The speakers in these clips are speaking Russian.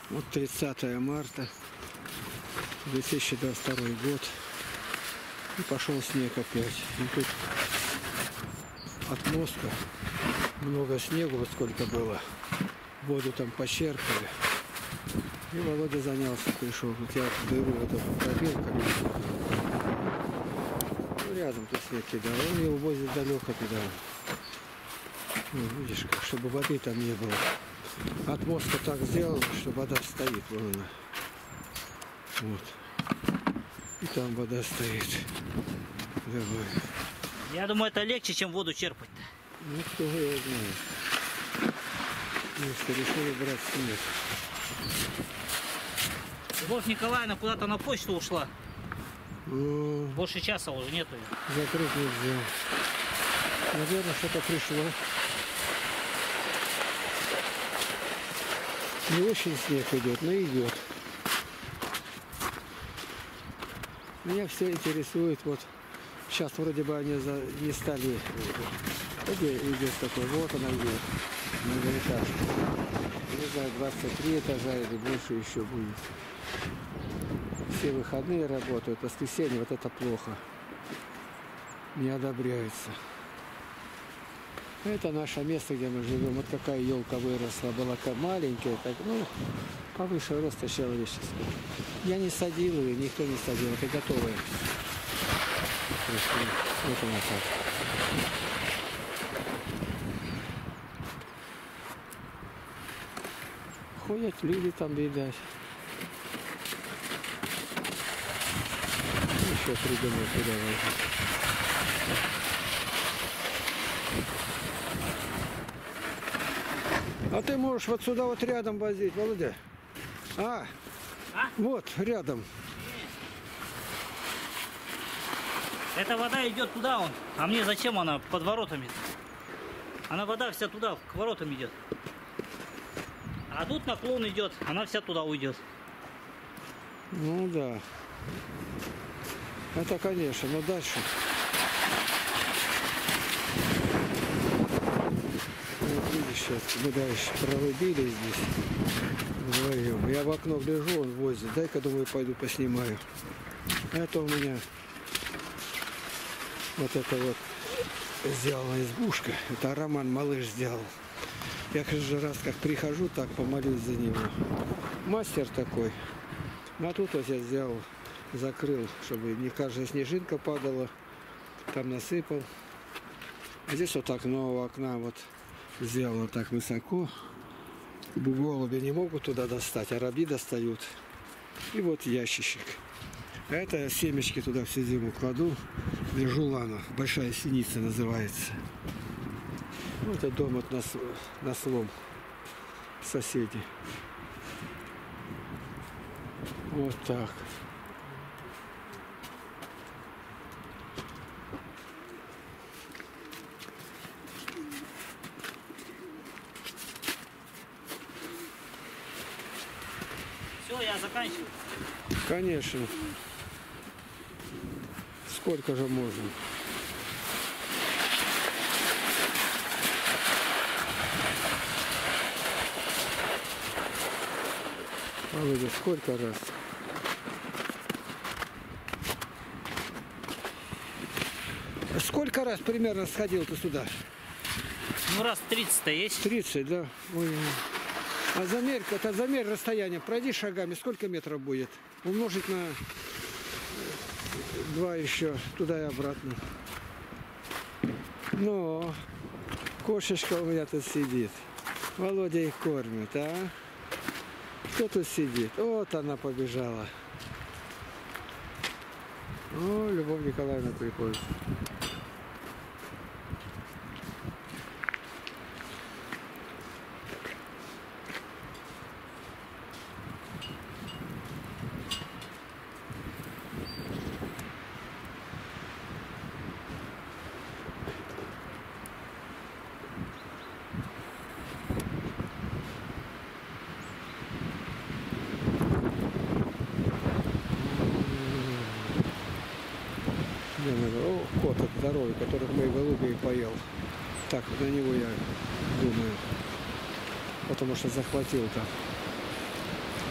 Вот 30 марта 2022 год. И пошел снег опять. И тут отмостка. Много снегу, вот сколько было. Воду там почерпали. И Володя занялся, пришел. Вот я дыру эту пробил, ну, рядом тут снег кидал. Он его возит далеко кидал. Ну, видишь, как, чтобы воды там не было. Отмостка так сделал, что вода стоит. Вон она. Вот. И там вода стоит. Давай. Я думаю, это легче, чем воду черпать-то. Ну, кто его знает. Если решили брать снег. Любовь Николаевна куда-то на почту ушла. Ну, Больше часа уже нету ее. закрыть нельзя. Наверное, что-то пришло. Не очень снег идет, но идет. Меня все интересует. Вот сейчас вроде бы они не стали. Где идет такой? Вот она идет. Многоэтажка. Не знаю, 23 этажа или больше еще будет. Все выходные работают. Воскресенье вот это плохо. Не одобряется. Это наше место, где мы живем. Вот какая елка выросла. Была маленькая, так, ну, повыше роста человеческого. Я не садил ее, никто не садил. Это готовая. Вот она так. Ходят люди там, видать. Еще придумал, куда возить. А ты можешь вот сюда вот рядом возить, Володя? А? Вот, рядом. Эта вода идет туда, он. А мне зачем она под воротами? Она вода вся туда, к воротам идет. А тут наклон идет, она вся туда уйдет. Ну да. Это конечно, но дальше. Вот видишь, сейчас мы дальше прорубили здесь. Вдвоем. Я в окно гляжу, он возит. Дай-ка, думаю, пойду поснимаю. Это у меня вот это вот сделана избушка. Это Роман Малыш сделал. Я каждый раз, как прихожу, так помолюсь за него. Мастер такой. А тут вот я сделал, закрыл, чтобы не каждая снежинка падала. Там насыпал. А здесь вот окно, у окна вот сделано так высоко. Голуби не могут туда достать, а раби достают. И вот ящичек. А это семечки туда всю зиму кладу. Для жулана. Большая синица называется. Вот это дом от нас на слом. Соседи. Вот так. Все, я заканчиваю. Конечно. Сколько же можно? Володя, сколько раз? Сколько раз примерно сходил ты сюда? Ну, раз 30-то есть. 30, да? Ой. А замерь расстояние. Пройди шагами. Сколько метров будет? Умножить на 2 еще. Туда и обратно. Но кошечка у меня тут сидит. Володя их кормит, а? Кто тут сидит? Вот она побежала. О, Любовь Николаевна приходит. О, кот этот здоровый, которых мои голуби поел. Так, на него я думаю. Потому что захватил там.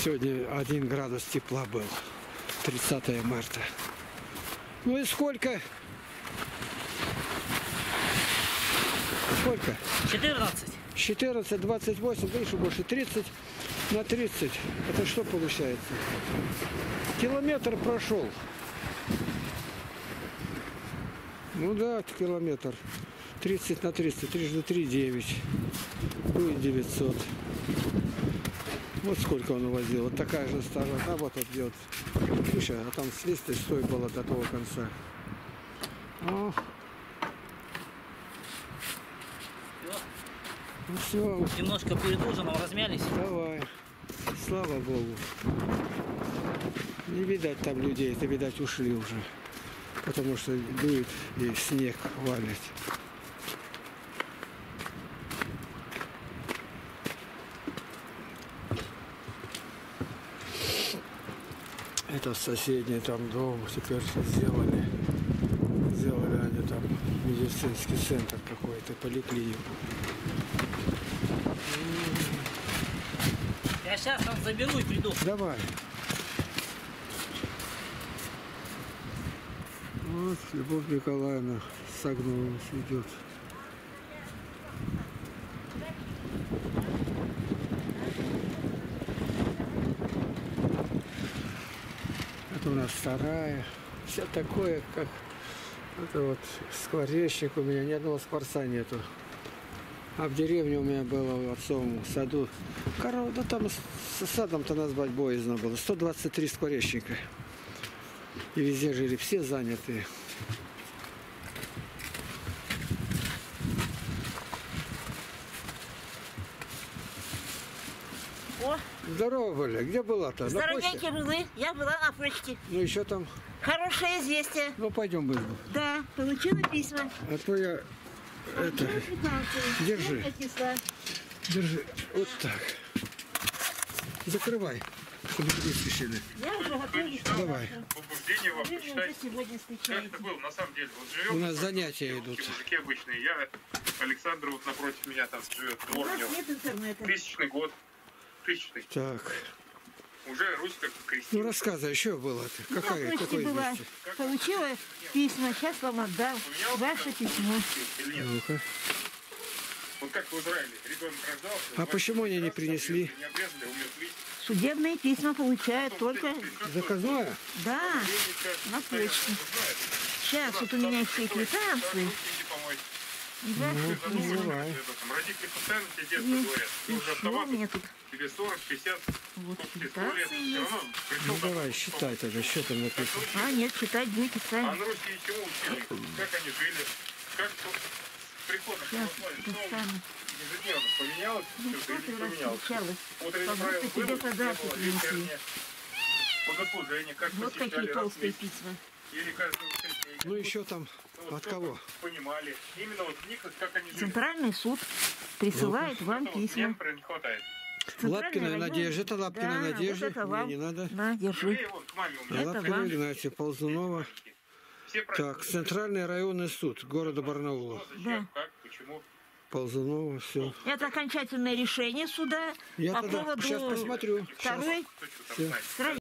Сегодня 1 градус тепла был. 30 марта. Ну и сколько? Сколько? 14. 14, 28, видишь, больше 30 на 30. Это что получается? Километр прошел. Ну да, километр. 30 на 30, 3 на 3, 9. Будет 900. Вот сколько он увозил. Вот такая же сторона. А вот где вот. Слушай, а там с листой стой было до того конца. О. Ну все. Немножко перед ужином размялись. Давай. Слава Богу. Не видать там людей, это, видать, ушли уже. Потому что дует и снег валит. Это соседний там дом теперь сделали. Сделали они там медицинский центр какой-то, поликлинику. Я сейчас там заберу и приду. Давай. Вот Любовь Николаевна согнулась, идет. Это у нас вторая. Все такое, как... Это вот скворечник у меня, ни одного скворца нету. А в деревне у меня было в отцовом саду. Корова, да там с садом-то назвать боязно было. 123 скворечника. И везде жили, все занятые. О, Здорово, Валя. Где была-то? На почте? здоровенькие были. Я была на почте. Ну еще там. Хорошее известие. Ну пойдем быстро. Да, получила письма. А то я это. Держи. Отнесла. Держи. Вот так. Закрывай, чтобы не спешили. Я уже готовлюсь. Давай. Побуждение вам Вы меня почитать, уже сегодня как встречаете. это было, на самом деле. Вот живем, У нас занятия идут. мужики обычные. Я, Александр, вот напротив меня там живет, У двор у нас него. нет интернета. 1000-й год. 1000-й. Так. Уже Русь как Ну крестилась. рассказывай, еще было-то? На Какое почте была. известие? Получила письма. Сейчас вам отдам. Ваше письмо. Или нет? Ну-ка. Вот как в Израиле. Ребенок рождался. А почему они не принесли? Не обрезали, умерли. Судебные письма получают только... Заказное? Да, на почте. Сейчас вот у меня все квитанции. Да, Ну, давай. Родители постоянно тебе детство Нет. говорят. Ты уже Что у автомат, меня тут? тебе 40, 50, Вот сколько тебе 100 лет. квитанции Все есть. равно пришел Ну домой. давай, считай тогда, что там написано. А, нет, читать будете А сами. на Руси чему учили? Как они жили? Как тут с приходом Сейчас православия? Что достану. ежедневно поменялось? Ну, Что-то сотый или не раз поменялось? встречалась. Утреннее Как правило будто тебе было, не подарки было, принесли. вечернее. Богослужение, как Вот посещали такие раз в толстые месяц. письма. Или каждое воскресенье. Ну еще там Вот от что кого? Понимали. Именно вот в них, вот как они жили. Центральный суд присылает вам Это вот письма. мне, например, не хватает. Центральный Лапкина район. Надежда. Это Лапкина Да, Надежда. вот это Мне вам. не надо. На, держи. Ей вот к маме у меня. Это Лапкина вам. Игнатия Ползунова. Все праздники. Так, Центральный районный суд города Барнаула. Что, зачем, Да. как, почему. Ползунова, все. Это окончательное решение суда Я по тогда поводу сейчас посмотрю. второй Кто что там Всё. знает. страницы.